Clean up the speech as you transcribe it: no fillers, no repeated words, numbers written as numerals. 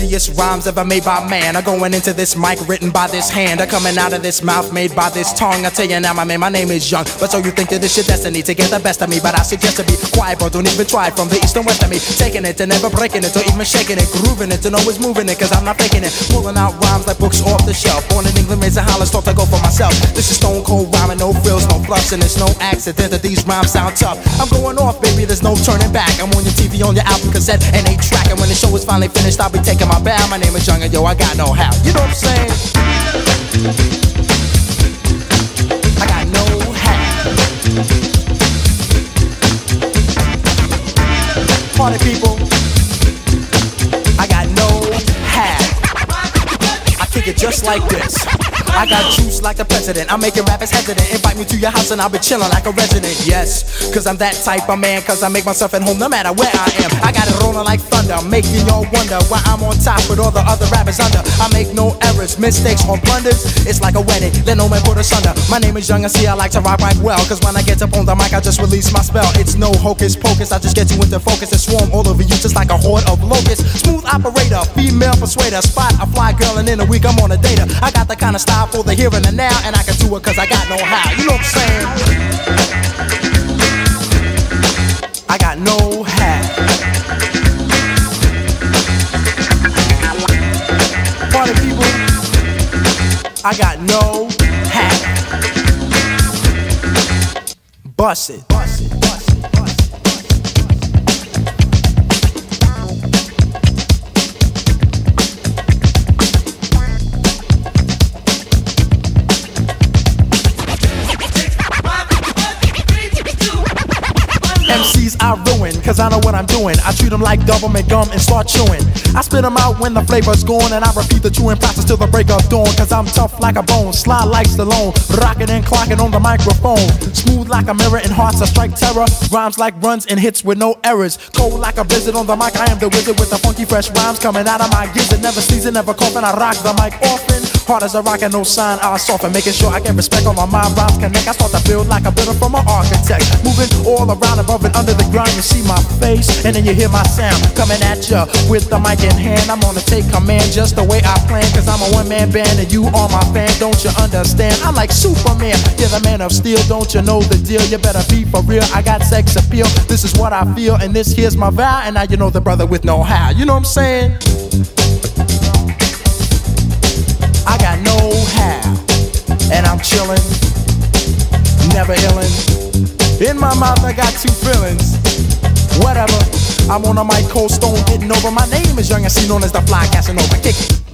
dirtiest rhymes ever made by man are going into this mic written by this hand, are coming out of this mouth made by this tongue. I tell you now, my man, my name is Young. But so you think that this your destiny to get the best of me? But I suggest to be quiet, bro. Don't even try it. From the east and west of me, taking it and never breaking it, or even shaking it, grooving it and always moving it, cause I'm not faking it. Pulling out rhymes like books off the shelf. Born in England, raised in Holland, thought to go for myself. This is stone cold rhyming, no frills, no fluffs, and it's no accident that these rhymes sound tough. I'm going off, baby, there's no turning back. I'm on your TV, on your album cassette, and 8-track. And when the show is finally finished, I'll be taking my bow. My name is Young, and yo, I got no how. You know what I'm saying? I got no how. Party people, I got no hat. I kick it just like this. I got juice like the president. I'm making rappers hesitant. Invite me to your house and I'll be chilling like a resident. Yes, cause I'm that type of man. Cause I make myself at home no matter where I am. I got it rolling like thunder, making y'all wonder why I'm on top with all the other rappers under. I make no errors, mistakes or blunders. It's like a wedding, let no man put us under. My name is Young and see I like to rock right well. Cause when I get up on the mic I just release my spell. It's no hocus pocus, I just get you into focus and swarm all over you just like a horde of locusts. Smooth operator, female persuader. Spot a fly girl and in a week I'm on a data. I got the kind of style for the here and the now, and I can do it cause I got no how. You know what I'm saying? I got no how. Party people, I got no how. Bust it. Bust it. Bust it. Bust it. MCs I ruin, cause I know what I'm doing. I treat them like government gum and start chewing. I spit them out when the flavor's gone, and I repeat the chewing process till the break of dawn. Cause I'm tough like a bone, sly like Stallone, rocking and clocking on the microphone. Smooth like a mirror and hearts that strike terror. Rhymes like runs and hits with no errors. Cold like a blizzard on the mic, I am the wizard with the funky fresh rhymes coming out of my gizzard. Never sneezing, never coughing, I rock the mic often. Hard as a rock and no sign, I soften, making sure I get respect on my mind. Rhymes connect, I start to build like a builder from an architect. Moving all around, above and under the ground, you see my face, and then you hear my sound coming at ya with the mic in hand. I'm gonna take command just the way I plan, cause I'm a one-man band and you are my fan. Don't you understand? I'm like Superman, you're the man of steel. Don't you know the deal? You better be for real. I got sex appeal, this is what I feel, and this here's my vow. And now you know the brother with no how. You know what I'm saying? I got no how, and I'm chillin', never illin'. In my mouth I got two feelings. Whatever, I'm on a mic, cold stone, getting over. My name is Young and see known as the fly, casting over. Kick it.